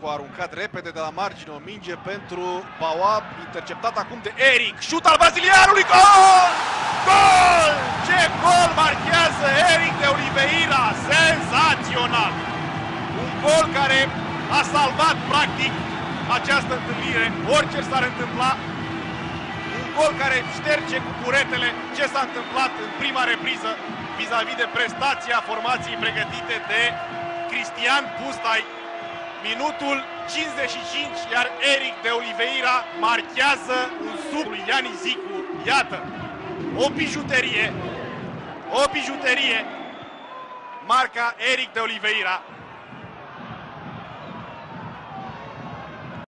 Zico a aruncat repede de la margine o minge pentru Bawab, interceptat acum de Eric, șut al brazilianului, gol! Gol! Ce gol marchează Eric de Oliveira, senzațional! Un gol care a salvat practic această întâlnire, orice s-ar întâmpla. Un gol care șterge cu curetele ce s-a întâmplat în prima repriză vis-a-vis de prestația formației pregătite de Cristian Pustai. Minutul 55, iar Eric de Oliveira marchează un sub lui Iani Zicu. Iată, o bijuterie, marca Eric de Oliveira.